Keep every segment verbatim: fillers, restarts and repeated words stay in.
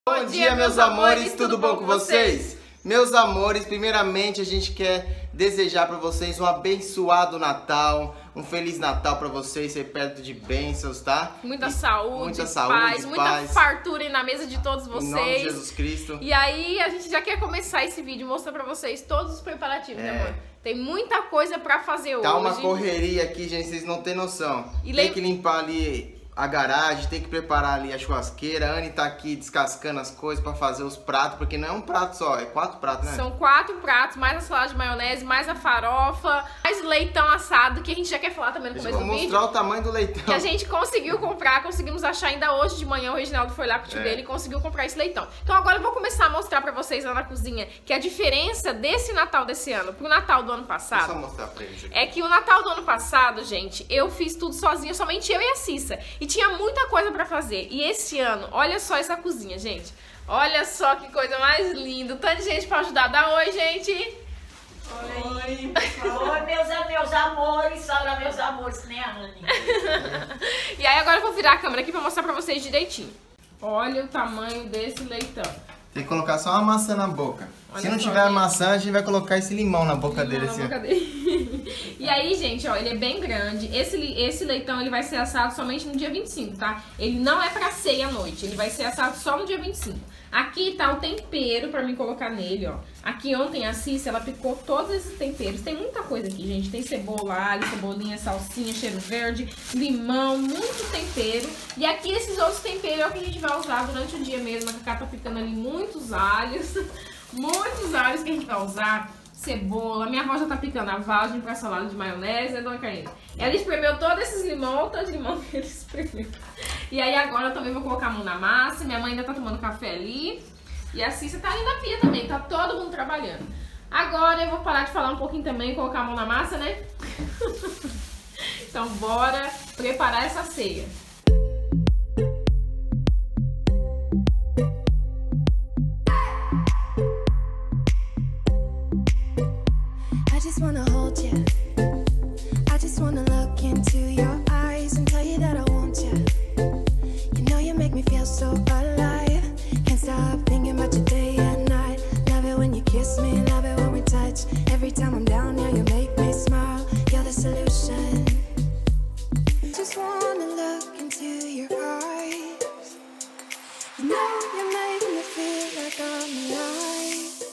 Bom dia, meus amores, tudo bom com vocês? Meus amores, primeiramente a gente quer desejar para vocês um abençoado Natal, um Feliz Natal para vocês, ser perto de bênçãos, tá? Muita e saúde, muita saúde, paz, muita paz. fartura aí na mesa de todos vocês. Em nome de Jesus Cristo. E aí a gente já quer começar esse vídeo mostrando para vocês todos os preparativos, é. né, amor? Tem muita coisa para fazer hoje. Tá uma correria aqui, gente, vocês não têm noção. E Tem lem... que limpar ali a garagem, tem que preparar ali a churrasqueira. A Anne tá aqui descascando as coisas pra fazer os pratos, porque não é um prato só, é quatro pratos, né? São quatro pratos, mais a salada de maionese, mais a farofa, mais o leitão assado, que a gente já quer falar também no começo do vídeo. Vou mostrar o tamanho do leitão. Que a gente conseguiu comprar, conseguimos achar ainda hoje de manhã. O Reginaldo foi lá pro tio é. dele e conseguiu comprar esse leitão. Então agora eu vou começar a mostrar pra vocês lá na cozinha que a diferença desse Natal desse ano pro Natal do ano passado... Deixa eu só mostrar pra eles aqui. É que o Natal do ano passado, gente, eu fiz tudo sozinha, somente eu e a Cissa. E tinha muita coisa pra fazer. E esse ano, olha só essa cozinha, gente. Olha só que coisa mais linda. Tanto de gente pra ajudar. Dá oi, gente. Oi, oi, meus, meus amores. Fala, meus amores, né, Anne? E aí agora eu vou virar a câmera aqui pra mostrar pra vocês direitinho. Olha o tamanho desse leitão. Tem que colocar só uma maçã na boca. Olha Se não só, tiver a gente. maçã, a gente vai colocar esse limão na boca Limão dele. na assim. boca dele. E aí, gente, ó, ele é bem grande. Esse, esse leitão, ele vai ser assado somente no dia vinte e cinco, tá? Ele não é pra ceia à noite, ele vai ser assado só no dia vinte e cinco. Aqui tá o tempero pra mim colocar nele, ó. Aqui ontem a Cissa, ela picou todos esses temperos. Tem muita coisa aqui, gente. Tem cebola, alho, cebolinha, salsinha, cheiro verde, limão, muito tempero. E aqui esses outros temperos é o que a gente vai usar durante o dia mesmo. A Cacá tá picando ali muitos alhos. Muitos alhos que a gente vai usar, cebola. Minha avó já tá picando a vagem pra salada de maionese, né, dona Karine? Ela espremeu todos esses limão, tanto de limão que ele espremeu. E aí agora eu também vou colocar a mão na massa. Minha mãe ainda tá tomando café ali. E a Cissa tá ali na pia também, tá todo mundo trabalhando. Agora eu vou parar de falar um pouquinho também e colocar a mão na massa, né? Então bora preparar essa ceia. Wanna hold you. I just wanna look into your eyes and tell you that I want you. You know you make me feel so alive. Can't stop thinking about you day and night. Love it when you kiss me, love it when we touch. Every time I'm down here, you make me smile. You're the solution. Just wanna look into your eyes. You know you make me feel like I'm alive.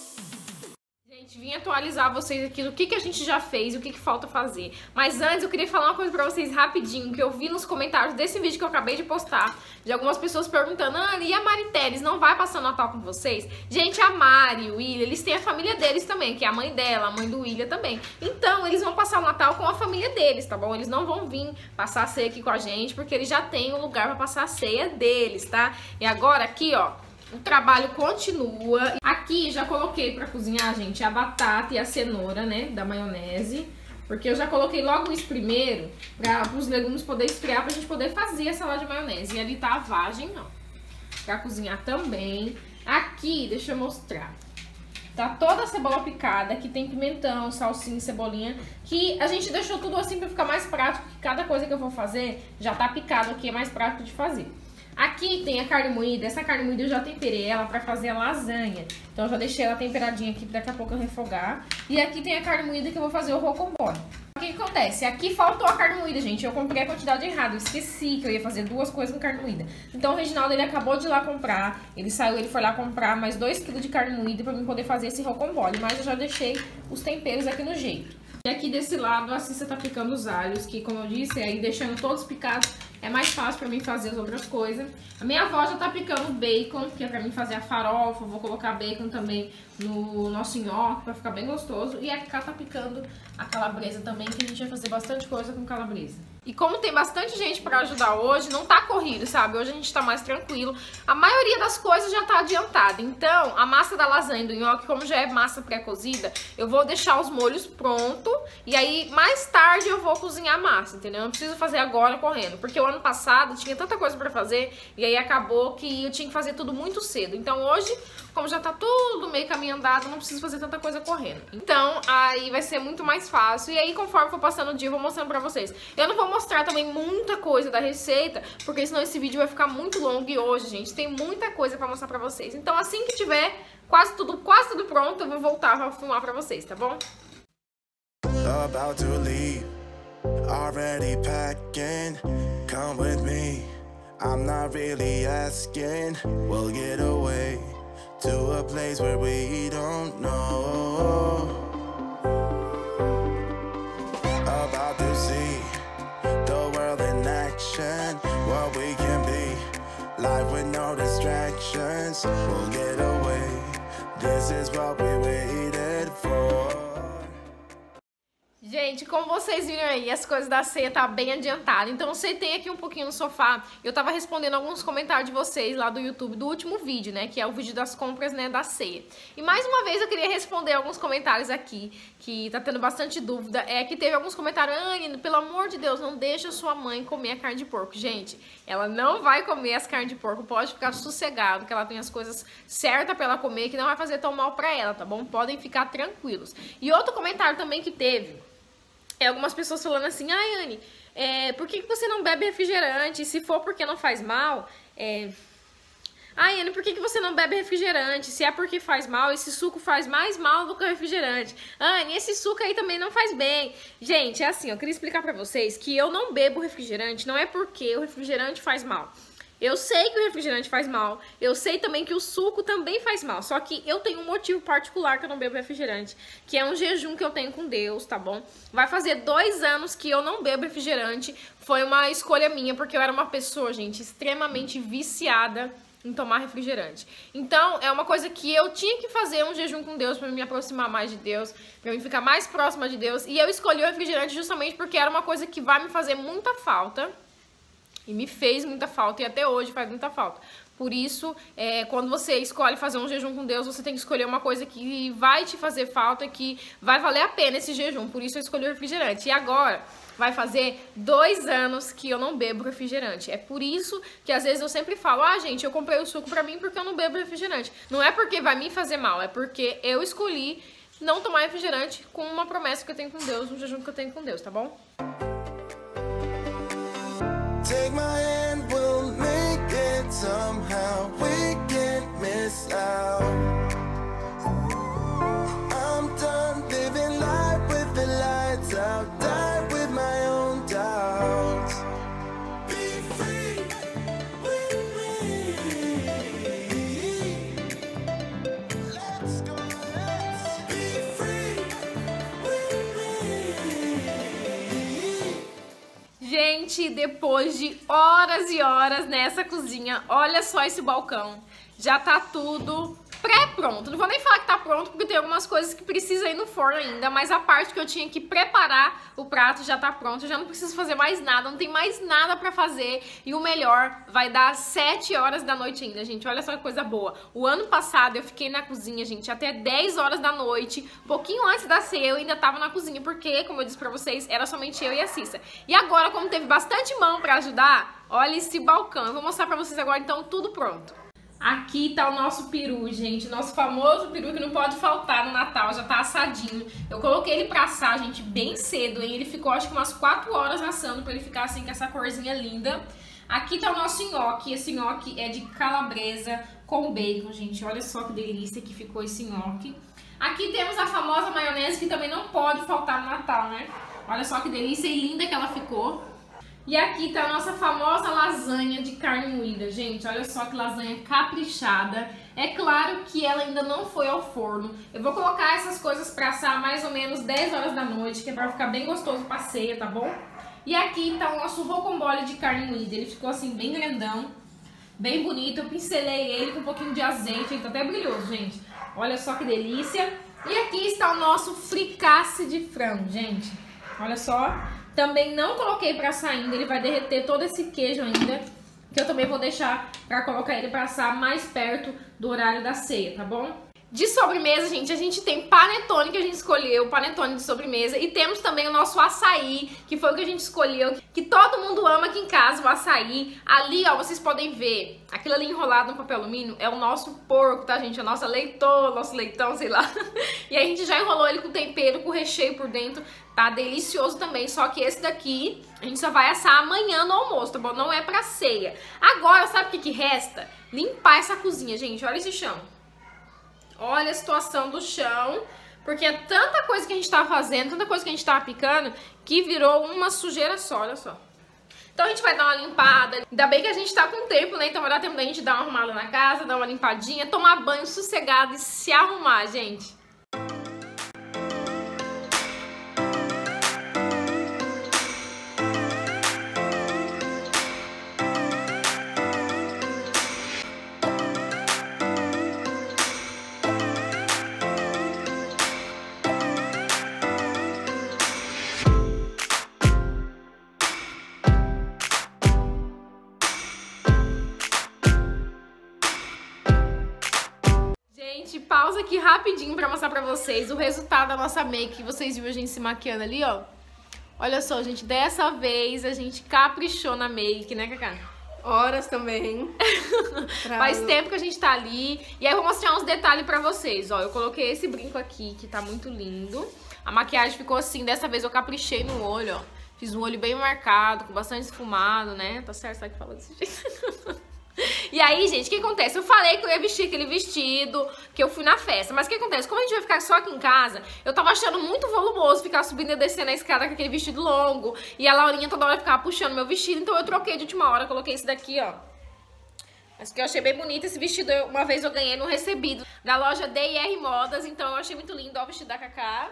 Gente, vim atualizar vocês aqui do que, que a gente já fez e o que, que falta fazer. Mas antes eu queria falar uma coisa pra vocês rapidinho, que eu vi nos comentários desse vídeo que eu acabei de postar, de algumas pessoas perguntando: Anne, e a Mari Teres não vai passar o Natal com vocês? Gente, a Mari e o William, eles têm a família deles também, que é a mãe dela, a mãe do William também. Então, eles vão passar o Natal com a família deles, tá bom? Eles não vão vir passar a ceia aqui com a gente, porque eles já têm um lugar pra passar a ceia deles, tá? E agora aqui, ó, o trabalho continua. Aqui já coloquei pra cozinhar, gente, a batata e a cenoura, né, da maionese. Porque eu já coloquei logo isso primeiro, pra os legumes poderem esfriar, pra gente poder fazer a salada de maionese. E ali tá a vagem, ó, pra cozinhar também. Aqui, deixa eu mostrar. Tá toda a cebola picada, aqui tem pimentão, salsinha, cebolinha, que a gente deixou tudo assim pra ficar mais prático, que cada coisa que eu vou fazer já tá picado aqui, é mais prático de fazer. Aqui tem a carne moída, essa carne moída eu já temperei ela pra fazer a lasanha. Então eu já deixei ela temperadinha aqui pra daqui a pouco eu refogar. E aqui tem a carne moída que eu vou fazer o rocambole. O que que acontece? Aqui faltou a carne moída, gente. Eu comprei a quantidade errada, eu esqueci que eu ia fazer duas coisas com carne moída. Então o Reginaldo, ele acabou de ir lá comprar. Ele saiu, ele foi lá comprar mais dois quilos de carne moída pra mim poder fazer esse rocambole. Mas eu já deixei os temperos aqui no jeito. E aqui desse lado a Cissa tá picando os alhos, que como eu disse, aí deixando todos picados é mais fácil pra mim fazer as outras coisas. A minha avó já tá picando bacon, que é pra mim fazer a farofa. Vou colocar bacon também no nosso nhoque pra ficar bem gostoso. E a Cacá tá picando a calabresa também, que a gente vai fazer bastante coisa com calabresa. E como tem bastante gente pra ajudar hoje, não tá corrido, sabe? Hoje a gente tá mais tranquilo. A maioria das coisas já tá adiantada. Então, a massa da lasanha e do nhoque, como já é massa pré-cozida, eu vou deixar os molhos prontos. E aí, mais tarde, eu vou cozinhar a massa, entendeu? Eu não preciso fazer agora correndo. Porque o ano passado tinha tanta coisa pra fazer. E aí acabou que eu tinha que fazer tudo muito cedo. Então hoje, como já tá tudo meio caminho andado, não preciso fazer tanta coisa correndo. Então, aí vai ser muito mais fácil. E aí, conforme for passando o dia, eu vou mostrando pra vocês. Eu não vou mostrar mostrar também muita coisa da receita, porque senão esse vídeo vai ficar muito longo. E hoje, gente, tem muita coisa pra mostrar pra vocês. Então assim que tiver quase tudo, quase tudo pronto, eu vou voltar pra filmar pra vocês, tá bom? About to leave, already packing, come with me, I'm not really asking, we'll get away to a place where we don't know, about to see the world in action, what we can be, life with no distractions, we'll get away, this is what we waited for. Gente, como vocês viram aí, as coisas da ceia tá bem adiantada. Então eu sentei aqui um pouquinho no sofá. Eu tava respondendo alguns comentários de vocês lá do YouTube do último vídeo, né? Que é o vídeo das compras, né, da ceia. E mais uma vez eu queria responder alguns comentários aqui, que tá tendo bastante dúvida. É que teve alguns comentários: Anne, pelo amor de Deus, não deixa sua mãe comer a carne de porco. Gente, ela não vai comer as carnes de porco. Pode ficar sossegado, que ela tem as coisas certas pra ela comer, que não vai fazer tão mal pra ela, tá bom? Podem ficar tranquilos. E outro comentário também que teve é algumas pessoas falando assim: ai, Anne, é, por que, que você não bebe refrigerante? Se for porque não faz mal, é... ai, Anne, por que, que você não bebe refrigerante? Se é porque faz mal, esse suco faz mais mal do que o refrigerante. Anne, esse suco aí também não faz bem. Gente, é assim, eu queria explicar pra vocês que eu não bebo refrigerante, não é porque o refrigerante faz mal. Eu sei que o refrigerante faz mal, eu sei também que o suco também faz mal, só que eu tenho um motivo particular que eu não bebo refrigerante, que é um jejum que eu tenho com Deus, tá bom? Vai fazer dois anos que eu não bebo refrigerante, foi uma escolha minha, porque eu era uma pessoa, gente, extremamente viciada em tomar refrigerante. Então, é uma coisa que eu tinha que fazer, um jejum com Deus, pra me aproximar mais de Deus, pra me ficar mais próxima de Deus, e eu escolhi o refrigerante justamente porque era uma coisa que vai me fazer muita falta. E me fez muita falta, e até hoje faz muita falta. Por isso, é, quando você escolhe fazer um jejum com Deus, você tem que escolher uma coisa que vai te fazer falta e que vai valer a pena esse jejum. Por isso eu escolhi o refrigerante. E agora, vai fazer dois anos que eu não bebo refrigerante. É por isso que às vezes eu sempre falo: ah, gente, eu comprei o suco pra mim porque eu não bebo refrigerante. Não é porque vai me fazer mal, é porque eu escolhi não tomar refrigerante com uma promessa que eu tenho com Deus, um jejum que eu tenho com Deus, tá bom? Take my hand, we'll make it somehow. We can't miss out. I'm done living life with the lights out. Die with my own doubts. Be free with me. Let's go, let's be free with me. Gente, depois de horas e horas nessa cozinha, olha só esse balcão. Já tá tudo pré-pronto. Não vou nem falar que tá pronto, porque tem algumas coisas que precisam ir no forno ainda, mas a parte que eu tinha que preparar o prato já tá pronto. Eu já não preciso fazer mais nada, não tem mais nada pra fazer. E o melhor, vai dar sete horas da noite ainda, gente. Olha só que coisa boa. O ano passado eu fiquei na cozinha, gente, até dez horas da noite. Um pouquinho antes da ceia eu ainda tava na cozinha, porque, como eu disse pra vocês, era somente eu e a Cissa. E agora, como teve bastante mão pra ajudar, olha esse balcão. Eu vou mostrar pra vocês agora, então, tudo pronto. Aqui tá o nosso peru, gente, nosso famoso peru que não pode faltar no Natal, já tá assadinho. Eu coloquei ele pra assar, gente, bem cedo, hein? Ele ficou, acho que umas quatro horas assando pra ele ficar assim, com essa corzinha linda. Aqui tá o nosso nhoque, esse nhoque é de calabresa com bacon, gente, olha só que delícia que ficou esse nhoque. Aqui temos a famosa maionese, que também não pode faltar no Natal, né? Olha só que delícia e linda que ela ficou. E aqui tá a nossa famosa lasanha de carne moída, gente, olha só que lasanha caprichada. É claro que ela ainda não foi ao forno. Eu vou colocar essas coisas pra assar mais ou menos dez horas da noite, que é pra ficar bem gostoso pra ceia, tá bom? E aqui tá o nosso rocambole de carne moída, ele ficou assim bem grandão, bem bonito. Eu pincelei ele com um pouquinho de azeite, ele tá até brilhoso, gente. Olha só que delícia. E aqui está o nosso fricasse de frango, gente, olha só. Também não coloquei pra assar ainda, ele vai derreter todo esse queijo ainda, que eu também vou deixar pra colocar ele pra assar mais perto do horário da ceia, tá bom? De sobremesa, gente, a gente tem panetone que a gente escolheu, panetone de sobremesa. E temos também o nosso açaí, que foi o que a gente escolheu, que todo mundo ama aqui em casa, o açaí. Ali, ó, vocês podem ver, aquilo ali enrolado no papel alumínio é o nosso porco, tá, gente? A nossa leitão, nosso leitão, sei lá. E aí a gente já enrolou ele com tempero, com recheio por dentro. Tá delicioso também, só que esse daqui a gente só vai assar amanhã no almoço, tá bom? Não é pra ceia. Agora, sabe o que que resta? Limpar essa cozinha, gente. Olha esse chão. Olha a situação do chão, porque é tanta coisa que a gente tá fazendo, tanta coisa que a gente tá picando, que virou uma sujeira só, olha só. Então a gente vai dar uma limpada, ainda bem que a gente tá com tempo, né? Então vai dar tempo da gente dar uma arrumada na casa, dar uma limpadinha, tomar banho sossegado e se arrumar, gente. Gente, pausa aqui rapidinho pra mostrar pra vocês o resultado da nossa make. Vocês viram a gente se maquiando ali, ó. Olha só, gente, dessa vez a gente caprichou na make, né, Cacá? Horas também. Faz tempo que a gente tá ali. E aí eu vou mostrar uns detalhes pra vocês, ó. Eu coloquei esse brinco aqui, que tá muito lindo. A maquiagem ficou assim, dessa vez eu caprichei no olho, ó. Fiz um olho bem marcado, com bastante esfumado, né? Tá certo, sabe que fala desse jeito? E aí, gente, o que acontece? Eu falei que eu ia vestir aquele vestido, que eu fui na festa. Mas o que acontece? Como a gente vai ficar só aqui em casa, eu tava achando muito volumoso ficar subindo e descendo a escada com aquele vestido longo. E a Laurinha toda hora ficava puxando meu vestido. Então eu troquei de última hora, coloquei esse daqui, ó. Mas que eu achei bem bonito esse vestido. Eu, uma vez eu ganhei no recebido da loja D e R Modas. Então eu achei muito lindo, ó, o vestido da Cacá.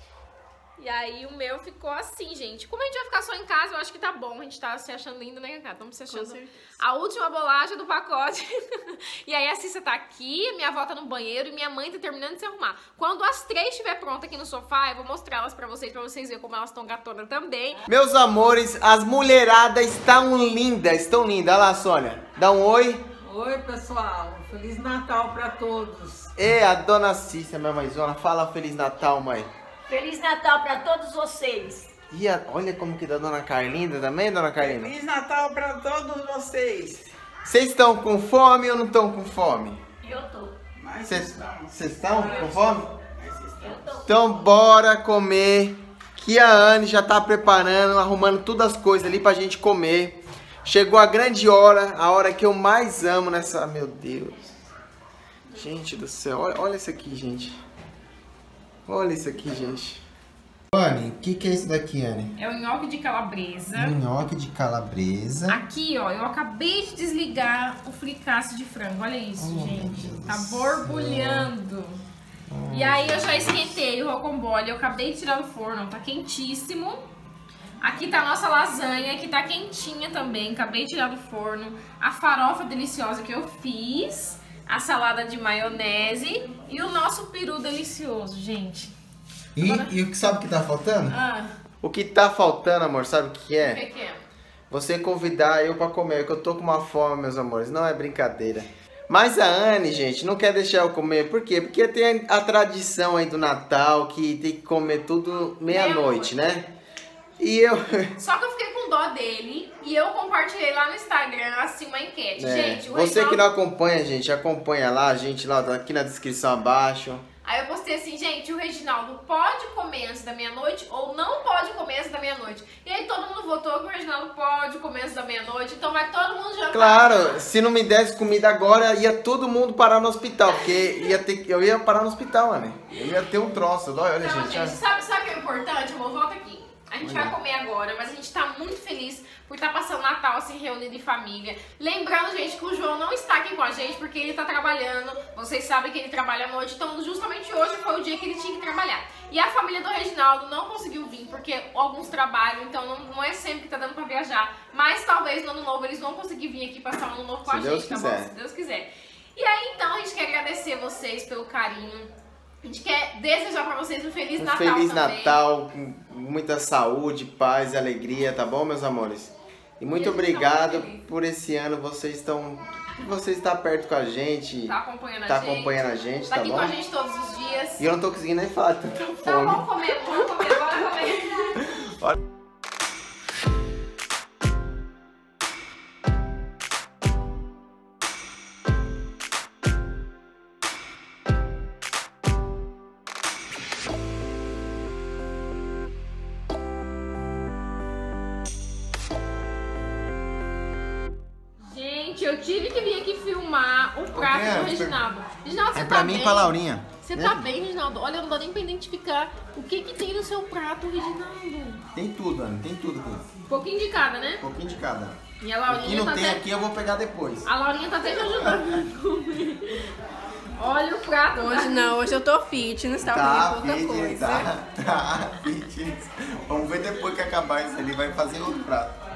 E aí o meu ficou assim, gente. Como a gente vai ficar só em casa, eu acho que tá bom. A gente tá se achando lindo, né, Cacá? Estamos se achando a última bolacha do pacote. E aí a Cissa tá aqui, minha avó tá no banheiro e minha mãe tá terminando de se arrumar. Quando as três estiver pronta aqui no sofá, eu vou mostrar elas pra vocês, pra vocês verem como elas estão gatonas também. Meus amores, as mulheradas estão lindas, estão lindas. Olha lá, Sônia. Dá um oi. Oi, pessoal. Feliz Natal pra todos. E a dona Cissa, minha mãezona, fala Feliz Natal, mãe. Feliz Natal pra todos vocês. E a, olha como que da dona Carlinda também, dona Carlinda? Feliz Natal pra todos vocês. Vocês estão com fome ou não estão com fome? Eu tô. Mas Vocês estamos. estão com fome? Mas estamos. Eu tô. Então bora comer, que a Anne já tá preparando, arrumando todas as coisas ali pra gente comer. Chegou a grande hora, a hora que eu mais amo nessa... Meu Deus. Gente do céu, olha, olha isso aqui, gente. Olha isso aqui, gente. Anne, o que, que é isso daqui, Anne? É o nhoque de calabresa. Nhoque de calabresa. Aqui, ó, eu acabei de desligar o fricasse de frango. Olha isso, Oh, gente. meu Deus Tá do céu. borbulhando. Oh. E aí eu já esquentei o rocambole. Eu acabei de tirar do forno, tá quentíssimo. Aqui tá a nossa lasanha, que tá quentinha também. Acabei de tirar do forno. A farofa deliciosa que eu fiz. A salada de maionese. E o nosso peru delicioso, gente. E, Agora- e o que sabe o que tá faltando? Ah, O que tá faltando, amor, sabe o que o é? que que é? Você convidar eu pra comer, que eu tô com uma fome, meus amores. Não é brincadeira. Mas a Anne, gente, não quer deixar eu comer. Por quê? Porque tem a tradição aí do Natal, que tem que comer tudo meia-noite, né? E eu... Só que eu fiquei com dó dele e eu compartilhei lá no Instagram, assim, uma enquete. É, Gente, o você que Reginaldo... não acompanha, gente, acompanha lá, a gente lá, tá aqui na descrição abaixo. Aí eu postei assim, gente, o Reginaldo pode comer antes da meia-noite ou não pode comer antes da meia-noite. E aí todo mundo votou que o Reginaldo pode comer antes da meia-noite, então vai todo mundo jantar. Claro, se não me desse comida agora, ia todo mundo parar no hospital, porque ia ter, eu ia parar no hospital, Anne. Eu ia ter um troço, olha, olha, Então, gente. gente, olha. sabe, sabe o que é importante, amor? Volta aqui. A gente Olha. vai comer agora, mas a gente tá muito feliz por estar passando Natal assim, reunido em família. Lembrando, gente, que o João não está aqui com a gente porque ele tá trabalhando. Vocês sabem que ele trabalha à noite, então justamente hoje foi o dia que ele tinha que trabalhar. E a família do Reginaldo não conseguiu vir porque alguns trabalham, então não, não é sempre que tá dando pra viajar. Mas talvez no ano novo eles vão conseguir vir aqui passar o ano novo com Se a Deus gente, tá quiser. bom? Se Deus quiser. E aí, então, a gente quer agradecer vocês pelo carinho. A gente quer desejar pra vocês um Feliz Um Natal Feliz também. Natal, com muita saúde, paz e alegria, tá bom, meus amores? E muito E a gente tá obrigado muito feliz. por esse ano, vocês estão que você está perto com a gente. Tá acompanhando a tá gente. acompanhando a gente, Tá tá aqui bom? com a gente todos os dias. E eu não tô conseguindo nem falar, tanta Então fome. vamos comer, vamos comer, bora comer. Olha. Gente, eu tive que vir aqui filmar o prato é? do Reginaldo. Reginaldo, você É tá pra mim bem? e pra Laurinha. Você né? tá bem, Reginaldo? Olha, não dá nem pra identificar o que que tem no seu prato, Reginaldo. Tem tudo, Ana, tem tudo aqui. Um pouquinho de cada, né? Um pouquinho de cada. E a O que Laurinha não tá tem até... aqui eu vou pegar depois. A Laurinha tá até me ajudando a comer. Olha o prato. Hoje não, hoje eu tô fitness, tá, Tá, comendo pouca fitness, coisa. tá, tá, fitness. Vamos ver depois que acabar isso ali, vai fazer outro prato.